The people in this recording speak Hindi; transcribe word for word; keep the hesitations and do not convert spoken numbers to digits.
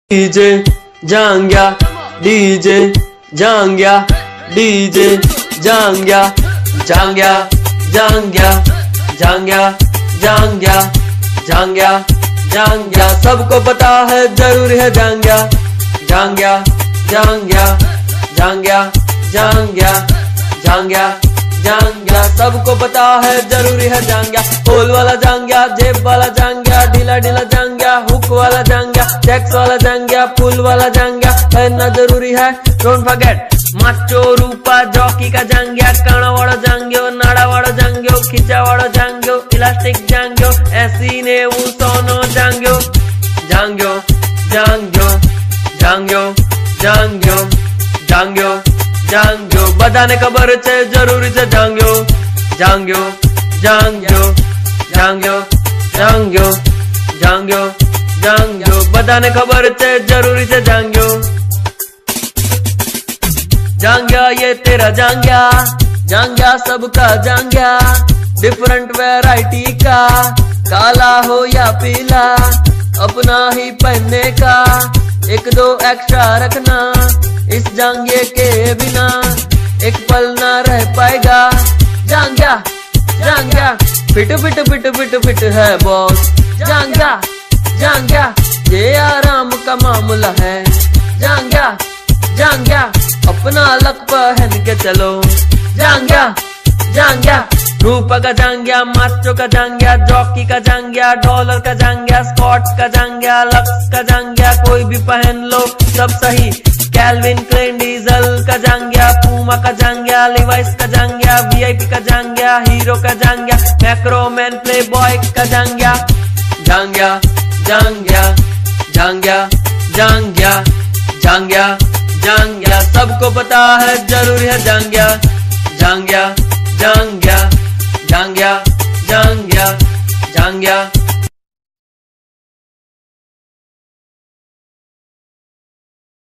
डीजे जांग्या डीजे जांग्या डीजे जांग्या जांग्या जांग्या जांग्या जांग्या जांग्या जांग्या सबको पता है जरूरी है जांग्या जांग्या जांग्या जांग्या जांग्या जांग्या जांग्या सबको पता है जरूरी है जांग्या। होल वाला जांग्या, जेब वाला जांग्या, ढीला ढीला जांग्या, हुक वाला जांग्या, चेक्स वाला जांग्या, फुल वाला जांग्या पहनना जरूरी है। Don't forget Macho Rupa Jockey का जांग्या, काना वाला जांग्यो, नाड़ा वाला जांग्यो, खिंचा वाला जांग्यो, इलास्टिक जांग्यो, ऐसी ने वो सोनो जांग्यो जांग्यो जांग्यो जांग्यो जांग्यो जांग्यो जांग्यो बधाने खबर छे जरूरी छे जांग्यो जांग्यो जांग्यो जांग्यो जांग्यो जांग्यो जांग्यो बधाने खबर छे जरूरी छे जांग्यो जांग्या ये तेरा जांग्या जांग्या सबका जांग्या डिफरेंट वैरायटी का काला हो या पीला अपना ही पहनने का एक दो एक्स्ट्रा रखना इस जांघे के बिना एक पल ना रह पाएगा। जांग्या जांग्या fit fit fit fit fit है बॉस जांग्या जांग्या ये आराम का मामला है। जांग्या जांग्या अपना लक पहन के चलो जांग्या जांग्या रूपा का जांग्या, मास्टो का जांग्या, जॉकी का जांग्या, डॉलर का जांग्या, स्कॉट का जांग्या, लक्स का जांग्या कोई भी पहन लो सब सही। कैल्विन क्लेन डीजल का जांग्या, पूमा का जांग्या, लिवाइस का जांग्या, वीआईपी का जांग्या, हीरो का जांग्या, मैक्रोमैन प्ले बॉय का जांग्या जांग्या जांग्या जांग्या जांग्या जांग्या जांग्या सबको पता है जरूरी है जांग्या जांग्या जांग्या जांग्या जांग्या जांग्या